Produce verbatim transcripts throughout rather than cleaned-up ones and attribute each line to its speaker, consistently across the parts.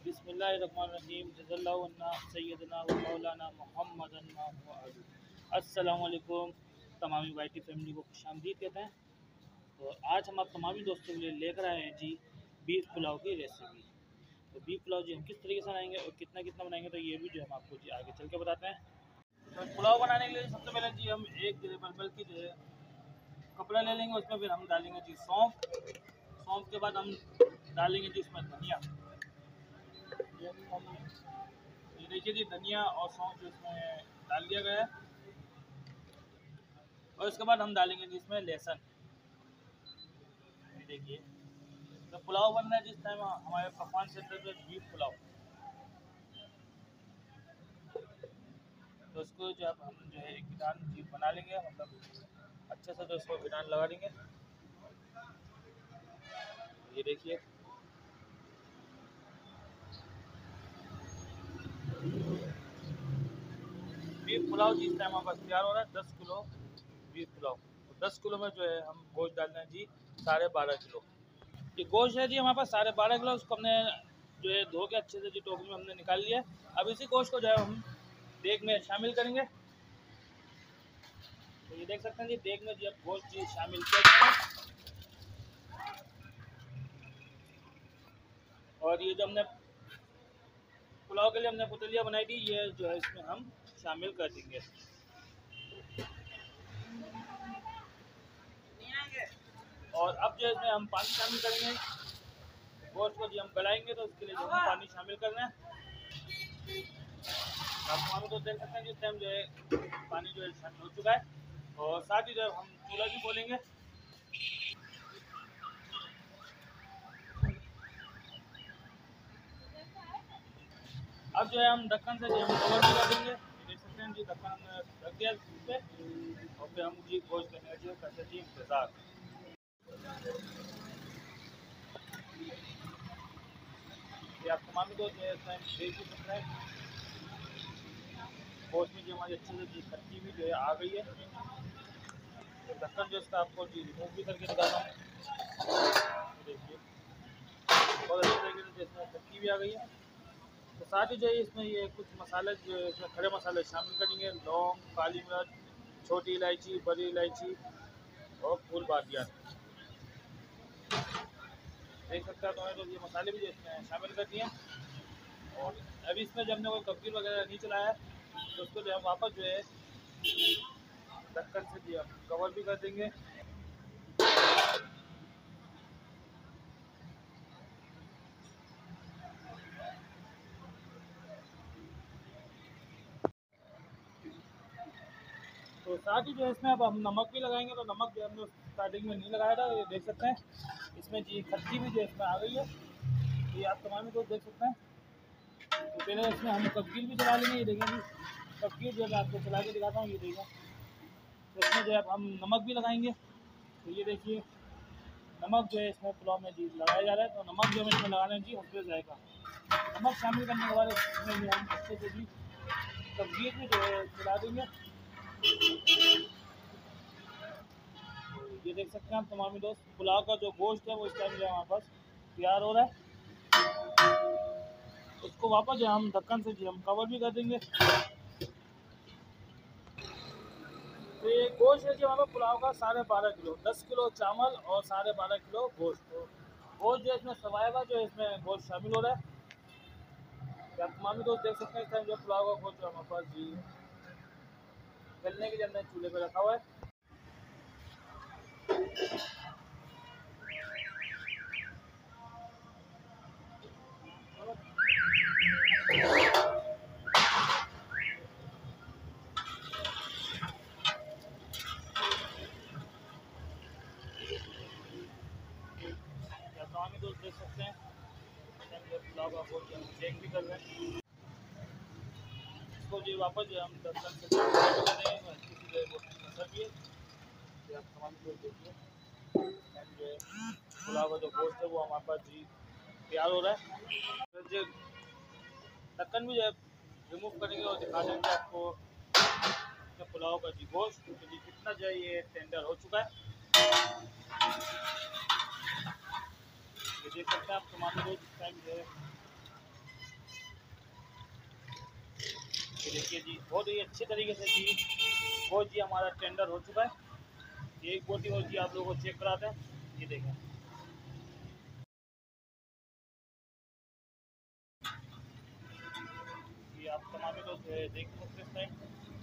Speaker 1: बिस्मिल्लाहिर्रहमानिर्रहीम जज़ल्लाहुन्ना सय्यदना व मौलाना मुहम्मदन व आलू। अस्सलाम वालेकुम तमामी वाइटी फैमिली को खुशामदीद कहते हैं। तो आज हम आप तमामी दोस्तों के लिए लेकर आए हैं जी बीफ पुलाव की रेसिपी। तो बीफ पुलाव जी हम किस तरीके से बनाएंगे और कितना कितना बनाएंगे तो ये भी जो हम आपको जी आगे चल के बताते हैं। तो पुलाव बनाने के लिए सबसे पहले जी हम एक बलबल की जो है कपड़ा ले लेंगे, उसमें फिर हम डालेंगे जी सौंफ। सौंफ के बाद हम डालेंगे जी उसमें धनिया। ये हम ये देखिए जी धनिया और सौंफ जो इसमें डाल दिया गया है। और उसके बाद हम डालेंगे जी इसमें लहसुन। ये देखिए तो पुलाव बन रहा है जिस टाइम हमारे पकवान सेंटर पे बीफ पुलाव। तो उसको जो अब हम जो है एक विधान जी बना लेंगे, मतलब अच्छे से तो इसको विधान लगा देंगे। ये देखिए बीफ पुलाव जी इस टाइम हमारे पास तैयार हो रहा है। दस किलो बीफ पुलाव, तो दस किलो में जो है हम गोश्त डाल रहे हैं जी साढ़े बारह किलो। ये गोश्त है जी हमारे पास साढ़े बारह किलो। उसको हमने जो है धो के अच्छे से जी टोकरी में हमने निकाल लिया है। अब इसी गोश्त को जो है हम देग में शामिल करेंगे। तो ये देख सकते हैं जी देग में जी अब गोश्त जी शामिल किया जाएगा। और ये जो हमने पुलाव के लिए हमने पुतलियाँ बनाई थी, ये जो है इसमें हम शामिल कर देंगे। और अब जो इसमें हम पानी शामिल करेंगे। गोश्त को जी हम गलाएंगे तो उसके लिए जो हम पानी शामिल करना है। आप हमारे तो देख सकते हैं जिस टाइम जो है पानी जो है शामिल हो चुका है। और साथ ही जो हम चूल्हा भी खोलेंगे। अब जो है हम ढक्कन से जी हम कवर भी कर देंगे। देख सकते हैं जी ढक्कन हमने रख दिया इस पे। और फिर हम जी गोश्त करने का करते जी इंतज़ार। ये आप तमाम को जो है इस टाइम देख भी सकते हैं गोश्त में जो हमारी अच्छे से जी खट्टी भी जो है आ गई है। तो ढक्कन जो इसका आपको जी रिमूव भी करके दिखाता हूँ। देखिए बहुत अच्छी तरीके से इसमें खट्टी भी आ गई है। तो साथ ही जो है इसमें ये कुछ मसाले जो है इसमें खड़े मसाले शामिल करेंगे। लौंग, काली मिर्च, छोटी इलायची, बड़ी इलायची और फूल बादियाँ। देख सकते हैं तो हमें तो ये मसाले भी जो इसमें शामिल कर दिए। और अभी इसमें जब हमने कोई कब्जी वगैरह नहीं चलाया तो उसको जो हम वापस जो है ढक्कन से जी हम कवर भी कर देंगे। तो साथ ही जो है इसमें अब हम नमक भी लगाएंगे। तो नमक जो हमने स्टार्टिंग में नहीं लगाया था, ये देख सकते हैं इसमें जी खट्टी भी जो इसमें आ गई है। ये आप तमाम को देख सकते हैं। तो पहले इसमें हम कबकीर भी चला लेंगे। ये देखें जी कबकीर जो मैं आपको चला के दिखाता हूँ। ये देखें तो इसमें जो है अब हम नमक भी लगाएंगे। तो ये देखिए नमक जो है इसमें पुलाव में जी लगाया जा रहा है। तो नमक जो हम इसमें लगा लें जी हल्के जाएगा। नमक शामिल करने के बाद इसमें जो हम अच्छे से जी कबकीर भी जो है चला देंगे। ये देख सकते हैं आप तमामी दोस्त पुलाव का जो गोश्त है वो इस टाइम जो है हमारे पास तैयार हो रहा है। उसको वापस जो हम ढक्कन से जी हम कवर भी कर देंगे। तो ये गोश्त है जी हमारे पुलाव का साढ़े बारह किलो। दस किलो चावल और साढ़े बारह किलो गोश्त। तो गोश्त जो इसमें सवाएगा जो इसमें गोश्त शामिल हो रहा है। आप तमामी दोस्त देख सकते हैं इस टाइम जो पुलाव का गोश्त जो हमारे पास जी गलने के लिए हमने चूल्हे पर रखा हुआ है। तमामी दोस्त देख सकते हैं पुलाव का गोश्त हम चेक भी कर रहे हैं। इसको जो वापस जो हम ढक्कन से करेंगे किसी जो है वो मसल भी है। आप तमामी दोस्त देखिए जो है पुलाव का जो गोश्त है वो हमारे पास जी तैयार हो रहा है। तो जो ढक्कन भी जो है रिमूव करेंगे और दिखा देंगे आपको पुलाव का जी गोश्त तो जी कितना जो है ये टेंडर हो चुका है। ये देख सकते हैं आप तमाम लोग इस टाइम जो है ये देखिए जी, बहुत ही अच्छे तरीके से जी गोश्त जी हमारा टेंडर हो चुका है। एक बोटी गोश्त जी आप लोगों को चेक कराते हैं। ये देखें, ये आप तमाम लोग जो है देख सकते हैं इस टाइम।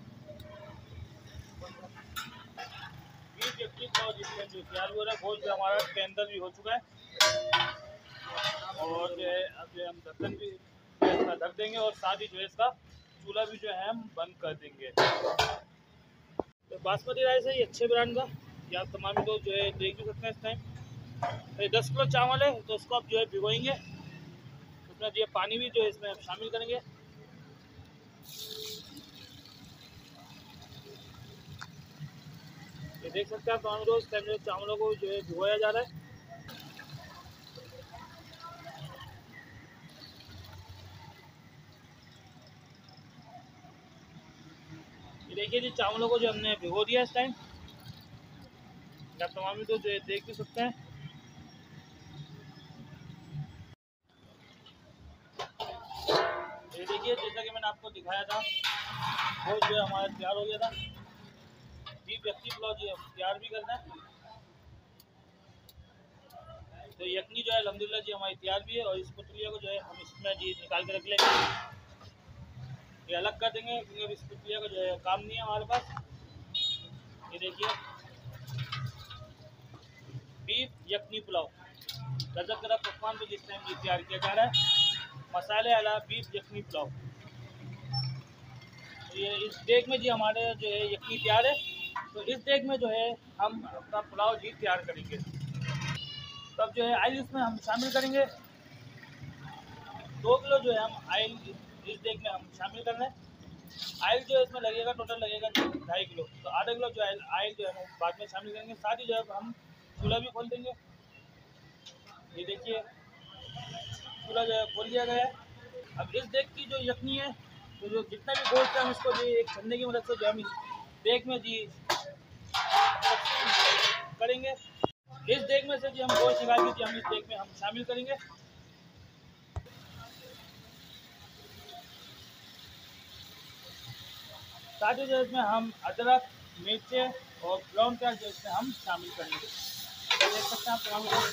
Speaker 1: बीस व्यक्ति का जिसमें जो तैयार हो रहा है, गोश्त जो हमारा टेंडर भी हो चुका है। और जो है अब जो हम ढक्कन भी इसका ढक देंगे और साथ ही जो है इसका चूल्हा भी जो है हम बंद कर देंगे। तो बासमती राइस है ये अच्छे ब्रांड का, ये आप तमाम लोग जो है देख भी सकते हैं इस टाइम। तो दस किलो चावल है तो उसको आप जो है भिगोएंगे, उसमें जो है पानी भी जो है इसमें शामिल करेंगे। ये देख सकते हैं आप तमाम लोग इस टाइम चावलों को जो है भिगोया जा रहा है। ये देखिए जी, चावलों को जो हमने भिगो दिया इस टाइम, आप तमाम लोग जो है देख भी सकते हैं। ये देखिए, जैसा कि मैंने आपको दिखाया था, वो जो है हमारा तैयार हो गया था। बीस व्यक्ति पुलाव जी तैयार भी करना है। तो यखनी जो है अल्हम्दुलिल्लाह जी हमारी तैयार भी है। और इस पुतलिया को जो है हम इसमें जी निकाल के रख लेंगे, ये अलग कर देंगे क्योंकि इस पुतलिया का जो है काम नहीं है हमारे पास। ये देखिए, बीफ यखनी पुलाव गजब का पकवान को जिस टाइम तैयार किया जा रहा है, मसाले वाला बीफ यखनी पुलाव। तो ये इस देग में जी हमारे जो है यखनी तैयार है। तो इस देग में जो है हम अपना पुलाव जी तैयार करेंगे। तब जो है आयल इसमें हम शामिल करेंगे। दो किलो जो है हम आयल इस देग में हम शामिल कर रहे हैं। आयल जो है इसमें लगेगा, टोटल लगेगा ढाई किलो। तो आधा किलो जो है आयल जो है हम बाद में शामिल करेंगे। साथ ही जो है हम चूल्हा भी खोल देंगे। ये देखिए, चूल्हा जो है खोल दिया गया है। अब इस देग की जो यखनी है, तो जो जितना भी गोश्त है हम इसको जो एक छन्ने की मदद से जो हम इस देग में जी करेंगे। इस देग में से जी हम गोश्त निकाल के हम इस देग में हम शामिल करेंगे। साथ ही जो इसमें हम अदरक, मिर्चे और ब्राउन प्याज जो इसमें हम शामिल करेंगे। तो देख सकते हैं आप तमाम लोग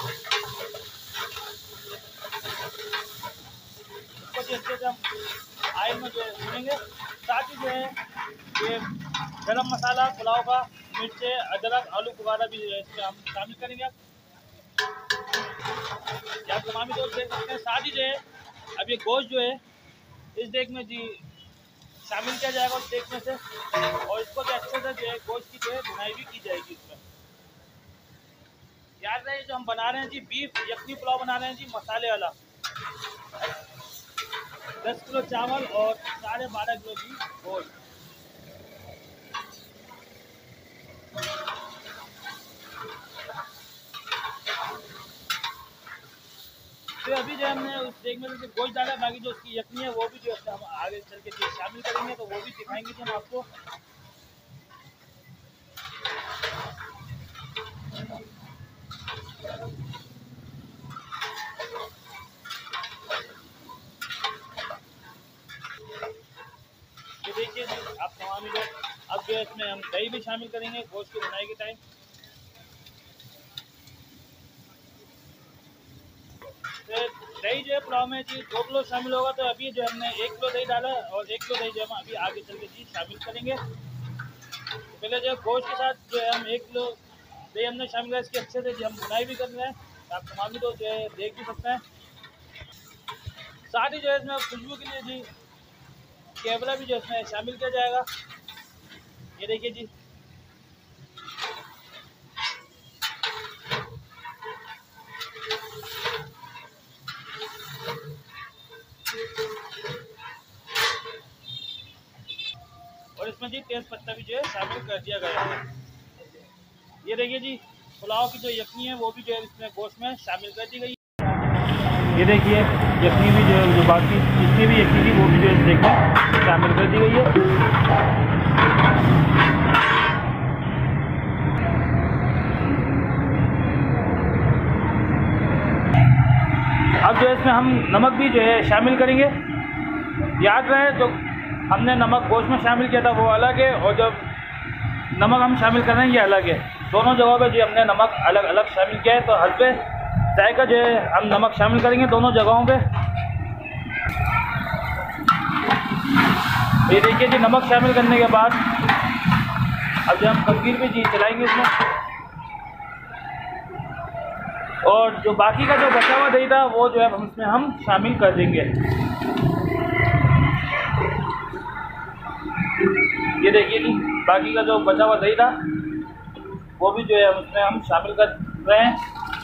Speaker 1: इसको जी अच्छे से हम आयल में जो है भूनेंगे। साथ ही जो है ये गरम मसाला पुलाव का, मिर्चे, अदरक, आलू बुखारा भी जो है इसमें हम शामिल करेंगे। आप तमाम दोस्त देख सकते हैं। साथ ही जो है अब ये गोश्त जो है इस देग में जी शामिल किया जाएगा उस देग में से, और इसको जो अच्छे से जो है गोश्त की जो है भुनाई भी की जाएगी इसमें। याद रहे जो हम बना रहे हैं जी बीफ यखनी पुलाव बना रहे हैं जी मसाले वाला। दस किलो चावल और साढ़े बारह किलो जी गोश्त। तो अभी जो हमने उस देग में से गोश्त डाला, बाकी जो उसकी यखनी है वो भी जो है हम आगे चल के शामिल करेंगे, तो वो भी दिखाएंगे जी हम आपको। ये देखिए जी, आप तमाम लोग अब जो है इसमें हम दही भी शामिल करेंगे गोश्त की बुनाई के टाइम। दही जो है पुलाव में जी दो किलो शामिल होगा। तो अभी जो हमने एक किलो दही डाला और एक किलो दही जो हम अभी आगे चल के जी शामिल करेंगे। तो पहले जो है गोश्त के साथ जो है हम एक किलो दही हमने शामिल किया, इसकी अच्छे से जी हम बुनाई भी कर रहे हैं। आप तमाम तो जो है देख भी सकते हैं। साथ ही जो है इसमें खुशबू के लिए जी केवड़ा भी जो इसमें शामिल किया जाएगा। ये देखिए जी, और इसमें जी तेज पत्ता भी जो है शामिल कर दिया गया है। ये देखिए जी, पुलाव की जो यखनी है वो भी जो है इसमें गोश्त में शामिल कर दी गई है। ये देखिए, यखनी भी जो है जो बाकी जितनी भी यखनी थी वो भी जो है इसमें शामिल कर दी गई है। अब जो है इसमें हम नमक भी जो है शामिल करेंगे। याद रहे तो हमने नमक गोश्त में शामिल किया था वो अलग है, और जब नमक हम शामिल कर रहे हैं ये अलग है। दोनों जगहों पे जी हमने नमक अलग अलग शामिल किया है। तो हल्के जायका जो है हम नमक शामिल करेंगे दोनों जगहों पे। ये देखिए जी, नमक शामिल करने के बाद अब जो हम तंगीर पे जी चलाएंगे इसमें, और जो बाकी का जो बचा हुआ दही था वो जो है हम इसमें हम शामिल कर देंगे। ये देखिए जी, बाकी का जो बचा हुआ दही था वो भी जो है उसमें हम शामिल कर रहे हैं।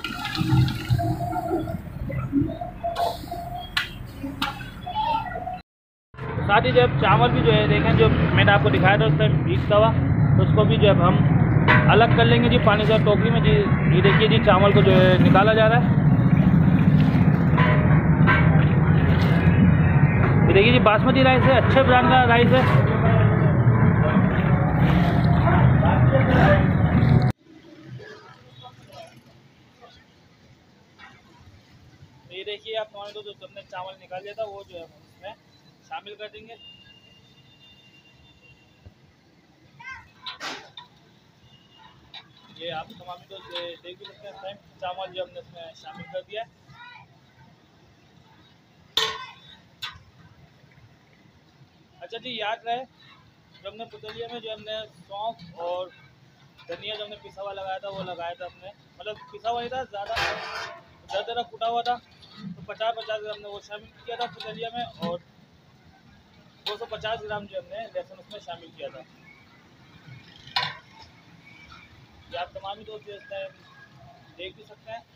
Speaker 1: साथ ही जब चावल भी जो है देखें, जो मैंने आपको दिखाया था उस टाइम भीगता हुआ, तो उसको भी जो है हम अलग कर लेंगे जी पानी से टोकरी में जी। ये देखिए जी, चावल को जो है निकाला जा रहा है। ये देखिए जी, बासमती राइस है, अच्छे ब्रांड का राइस है। ये देखिए आप हमारे जो हमने चावल निकाल लिया था वो जो है हम इसमें शामिल कर देंगे। ये आप तमाम तो देख भी सकते हैं टाइम चावल जो हमने इसमें शामिल कर दिया है। अच्छा जी, याद रहे जो हमने पुतलिया में जो हमने सौंफ और धनिया जो हमने पिसा हुआ लगाया था वो लगाया था हमने, मतलब पिसा हुआ ही था, ज़्यादा ज़्यादा ज़्यादा कुटा हुआ था। तो पचास पचास ग्राम हमने वो शामिल किया था पुतलिया में, और दो सौ पचास ग्राम जो हमने लहसुन उसमें शामिल किया था। ये आप तमाम ही दोस्त जो है देख भी सकते हैं।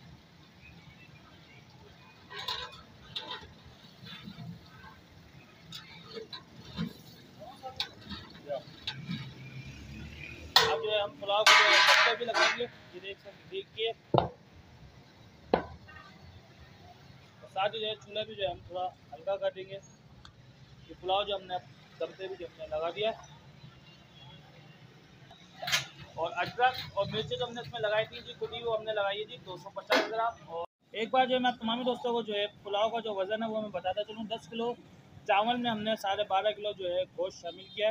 Speaker 1: अब जो है हम पुलाव को जो है भी लगाएंगे, ये देख सकते देखिए। साथ ही जो है चूल्हा भी जो है हम थोड़ा हल्का कर देंगे। ये पुलाव जो हमने दम पे भी जो हमने लगा दिया है, और अदरक और मिर्ची जो हमने इसमें लगाई थी जी खुद ही वो हमने लगाई है जी दो सौ पचास ग्राम। और एक बार जो है मैं तमामी दोस्तों को जो है पुलाव का जो वज़न है वो मैं बताता चलूँ। दस किलो चावल में हमने साढ़े बारह किलो जो है गोश्त शामिल किया है।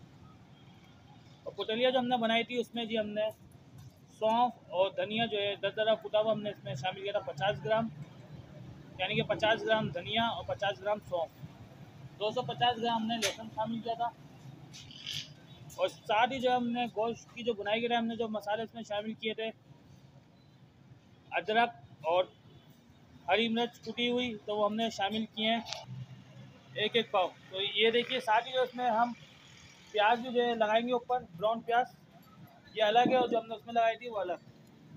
Speaker 1: और पुतलिया जो हमने बनाई थी उसमें जी हमने सौंफ और धनिया जो है दस दरा कुटा हुआ हमने इसमें शामिल किया था पचास ग्राम, यानी कि पचास ग्राम धनिया और पचास ग्राम सौंफ। दो सौ पचास ग्राम हमने लहसुन शामिल किया था। और साथ ही जो हमने गोश्त की जो बुनाई की हमने जो मसाले इसमें शामिल किए थे, अदरक और हरी मिर्च कुटी हुई, तो वो हमने शामिल किए हैं एक एक पाव। तो ये देखिए, साथ ही जो इसमें हम प्याज भी जो है लगाएंगे ऊपर, ब्राउन प्याज, ये अलग है और जो हमने उसमें लगाई थी वो अलग।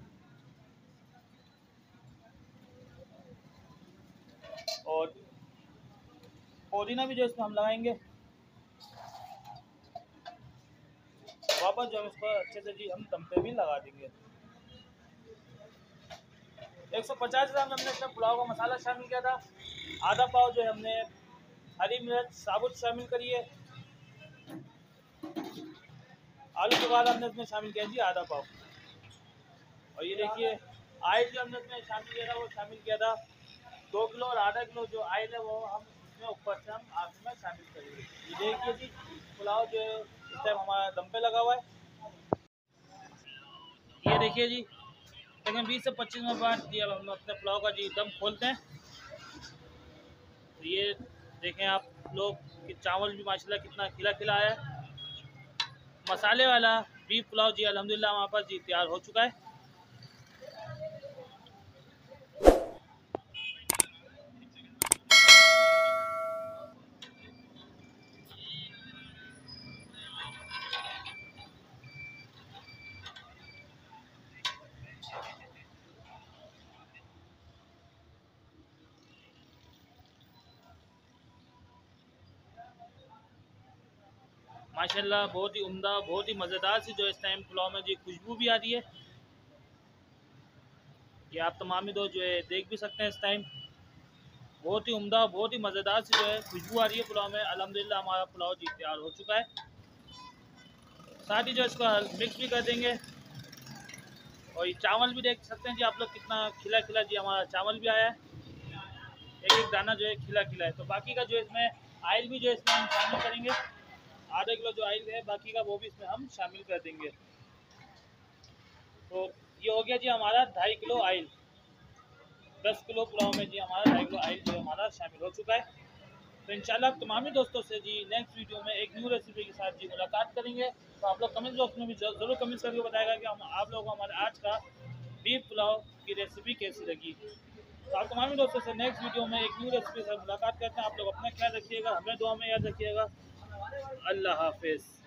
Speaker 1: और पुदीना भी जो इसमें हम लगाएंगे। वापस जो हम इसको अच्छे से जी हम दम पे भी लगा देंगे। एक सौ पचास ग्राम हमने इसमें पुलाव का मसाला शामिल किया था। आधा पाव जो है हमने हरी मिर्च साबुत शामिल करी है। आलू के बाद हमने इसमें शामिल किया जी आधा पाव। और ये देखिए, आयल जो हमने इसमें शामिल किया था वो शामिल किया था दो किलो, और आधा किलो जो आयल है वो हम इसमें ऊपर से हम आग में शामिल करेंगे। ये देखिए जी, पुलाव जो है इस टाइम हमारा दम पे लगा हुआ है। ये देखिए जी, तकरीबन बीस से पच्चीस मिनट बाद जी अब हम अपने पुलाव का जी दम खोलते हैं। तो ये देखें आप लोग कि चावल भी माशाल्लाह कितना खिला खिला है। मसाले वाला बीफ पुलाव जी अल्हम्दुलिल्लाह हमारे पास जी तैयार हो चुका है। माशाल्लाह बहुत ही उम्दा, बहुत ही मज़ेदार सी जो इस टाइम पुलाव में जी खुशबू भी आ रही है। ये आप तमामी दोस्त जो है देख भी सकते हैं इस टाइम बहुत ही उम्दा, बहुत ही मज़ेदार सी जो है खुशबू आ रही है पुलाव में। अल्हम्दुलिल्लाह हमारा पुलाव जी तैयार हो चुका है। साथ ही जो इसको मिक्स भी कर देंगे। और ये चावल भी देख सकते हैं जी आप लोग कितना खिला खिला जी हमारा चावल भी आया है। एक एक दाना जो है खिला खिला है। तो बाकी का जो इसमें आयल भी जो इसमें हम शामिल करेंगे, आधा किलो जो आयल है बाकी का वो भी इसमें हम शामिल कर देंगे। तो ये हो गया जी हमारा ढाई किलो आयल, दस किलो पुलाव में जी हमारा ढाई किलो आयल जो हमारा शामिल हो चुका है। तो इंशाल्लाह तमामी दोस्तों से जी नेक्स्ट वीडियो में एक न्यू रेसिपी के साथ जी मुलाकात करेंगे। तो आप लोग कमेंट बॉक्स में भी ज़रूर कमेंट करके बताएगा कि हम आप लोगों को हमारे आज का बीफ पुलाव की रेसिपी कैसी लगी। तो आप तमामी दोस्तों से नेक्स्ट वीडियो में एक न्यू रेसिपी के साथ मुलाकात करते हैं। आप लोग अपना ख्याल रखिएगा, हमें दुआ में याद रखिएगा। अल्लाह हाफिज़।